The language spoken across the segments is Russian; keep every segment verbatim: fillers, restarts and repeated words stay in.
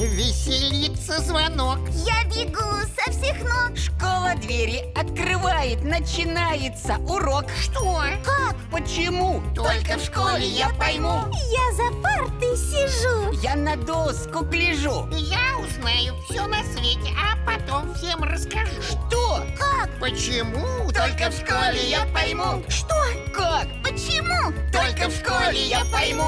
Веселится звонок. Я бегу со всех ног. Школа двери открывает, начинается урок. Что? Как? Почему? Только в школе я пойму. Я за партой сижу. Я на доску гляжу. Я узнаю все на свете, а потом всем расскажу. Что? Как? Почему? Только в школе я пойму. Что? Как? Почему? Только в школе я пойму.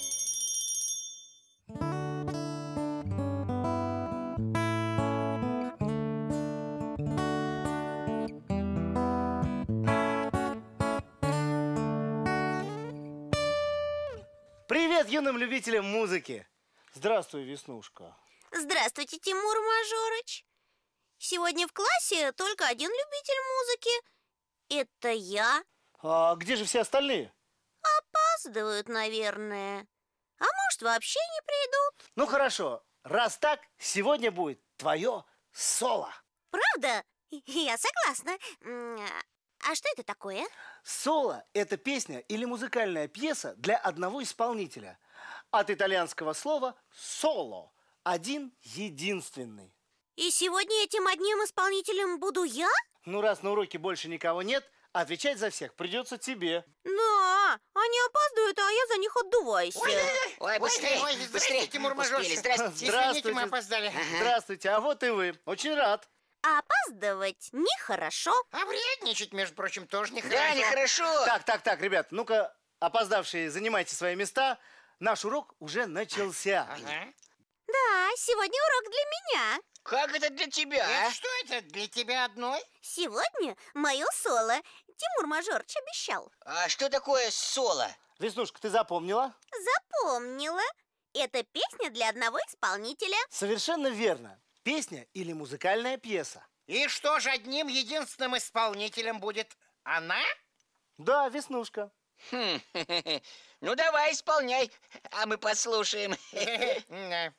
Привет юным любителям музыки! Здравствуй, Веснушка. Здравствуйте, Тимур Мажорыч. Сегодня в классе только один любитель музыки. Это я. А где же все остальные? Опаздывают, наверное. А может, вообще не придут? Ну хорошо, раз так, сегодня будет твое соло. Правда? Я согласна. М, А что это такое? Соло – это песня или музыкальная пьеса для одного исполнителя. От итальянского слова «соло» – один единственный. И сегодня этим одним исполнителем буду я? Ну, раз на уроке больше никого нет, отвечать за всех придется тебе. Да, они опаздывают, а я за них отдуваюсь. Ой, быстрее, ой, быстрее. здрасте, Тимур Мажорыч. Успели, здрасте. Извините, мы опоздали. Здравствуйте, а вот и вы. Очень рад. А опаздывать нехорошо. А вредничать, между прочим, тоже нехорошо. Да, нехорошо. Так, так, так, ребят, ну-ка, опоздавшие, занимайте свои места. Наш урок уже начался. Ага. Да, сегодня урок для меня. Как это для тебя, Это а? что это, для тебя одной? Сегодня мое соло. Тимур Мажорыч обещал. А что такое соло? Веснушка, ты запомнила? Запомнила. Это песня для одного исполнителя. Совершенно верно. Песня или музыкальная пьеса. И что же одним единственным исполнителем будет она? Да, Веснушка. Хм, ну давай, исполняй, а мы послушаем. Да.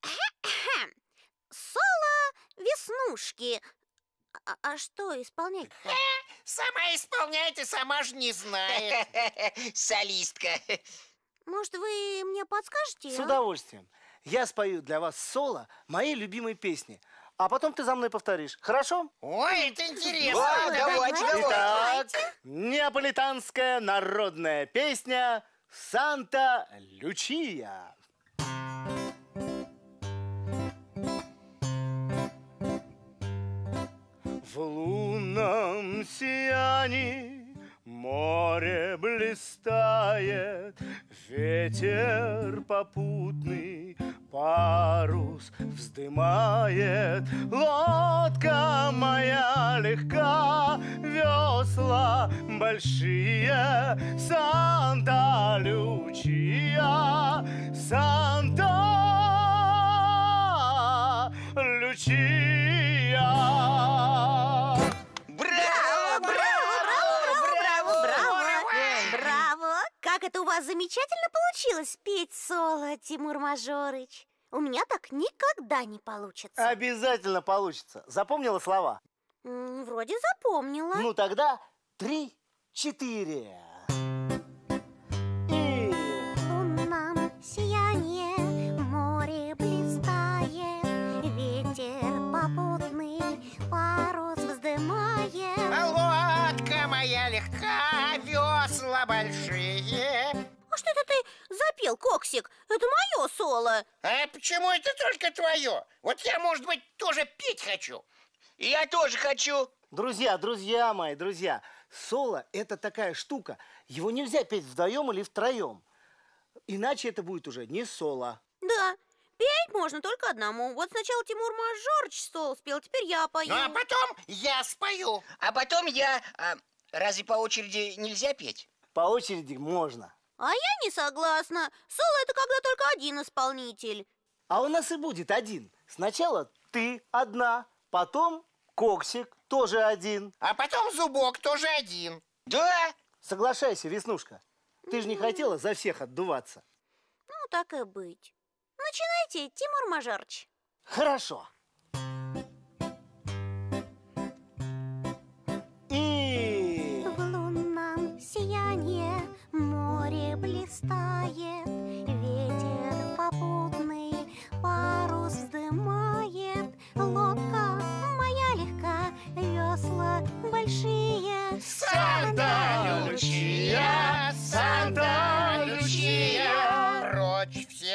Соло Веснушки. А, а что исполнять-то? Сама исполняет и сама же не знает. Солистка. Может, вы мне подскажете? С а? удовольствием. Я спою для вас соло моей любимой песни. А потом ты за мной повторишь. Хорошо? Ой, это интересно. Да, давайте, давайте. Итак, неаполитанская народная песня «Санта-Лючия». В лунном сиянии море блистает, ветер попутный парус вздымает. Лодка моя легка, весла большие, Санта-Лючия, Санта-Лючия. Браво, браво, браво, Браво! Браво! Как это у вас замечательно получилось петь соло, Тимур Мажорыч. У меня так никогда не получится. Обязательно получится. Запомнила слова? М, Вроде запомнила. Ну тогда три, четыре. И... В лунном сиянии море блистает, ветер попутный парус вздымает. Лодка моя легка, весла большие. А что это ты запел, Коксик? Это мое соло. А почему это только твое? Вот я, может быть, тоже петь хочу. Я тоже хочу. Друзья, друзья мои, друзья, соло – это такая штука, его нельзя петь вдвоем или втроем. Иначе это будет уже не соло. Да, петь можно только одному. Вот сначала Тимур Мажорыч соло спел, теперь я пою. Ну, а потом я спою. А потом я... а, разве по очереди нельзя петь? По очереди можно. А я не согласна. Соло – это когда только один исполнитель. А у нас и будет один. Сначала ты одна, потом Коксик тоже один. А потом Зубок тоже один. Да? Соглашайся, Веснушка. Ты же не хотела за всех отдуваться. Ну, так и быть. Начинайте, Тимур Мажорыч. Хорошо. И... В лунном сиянии море блистает, ветер попутный парус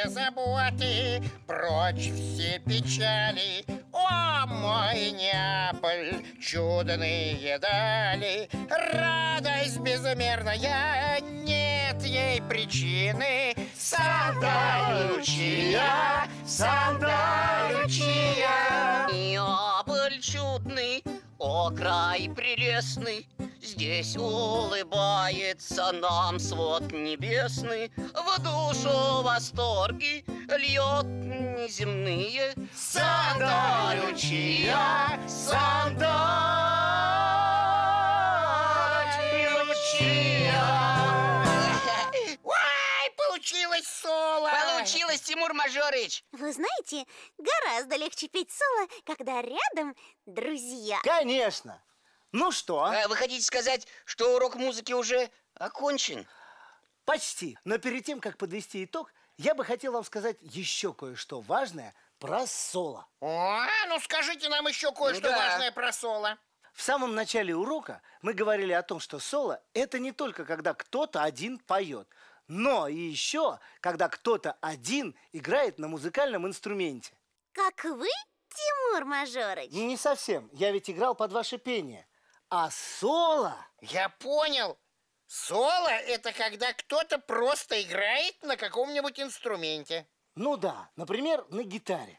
все заботы, прочь все печали. О, мой Неаполь, чудные дали, радость безмерная, нет ей причины. Санта-Лючия, Санта-Лючия. Неаполь чудный, о, край прелестный, здесь улыбается нам свод небесный, в душу восторги льет неземные. Санта-Лючия, Санта-Лючия. Ой, получилось соло! Получилось, Тимур Мажорыч! Вы знаете, гораздо легче петь соло, когда рядом друзья. Конечно. Ну что? А вы хотите сказать, что урок музыки уже окончен? Почти. Но перед тем, как подвести итог, я бы хотел вам сказать еще кое-что важное про соло. О, ну скажите нам еще кое-что Да. важное про соло. В самом начале урока мы говорили о том, что соло – это не только когда кто-то один поет, но и еще, когда кто-то один играет на музыкальном инструменте. Как вы, Тимур Мажорыч? Не совсем. Я ведь играл под ваше пение. А соло... Я понял. Соло – это когда кто-то просто играет на каком-нибудь инструменте. Ну да, например, на гитаре.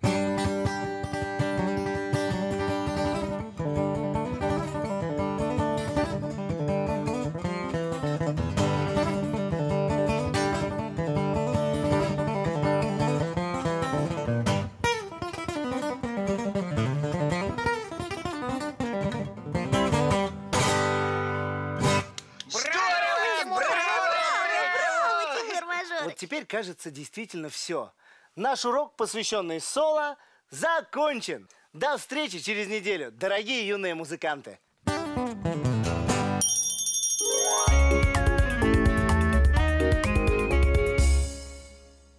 Браво, Тимур Мажорыч! Вот теперь, кажется, действительно все. Наш урок, посвященный соло, закончен. До встречи через неделю, дорогие юные музыканты.